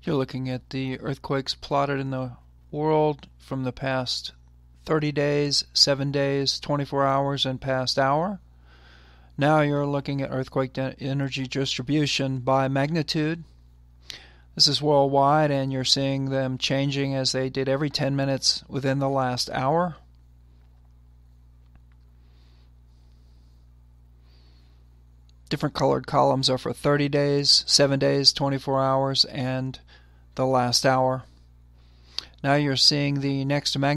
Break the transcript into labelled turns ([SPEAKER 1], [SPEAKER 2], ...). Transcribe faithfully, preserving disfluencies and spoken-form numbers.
[SPEAKER 1] You're looking at the earthquakes plotted in the world from the past thirty days, seven days, twenty-four hours, and past hour. Now you're looking at earthquake energy distribution by magnitude. This is worldwide, and you're seeing them changing as they did every ten minutes within the last hour. Different colored columns are for thirty days, seven days, twenty-four hours, and the last hour. Now you're seeing the next magnitude.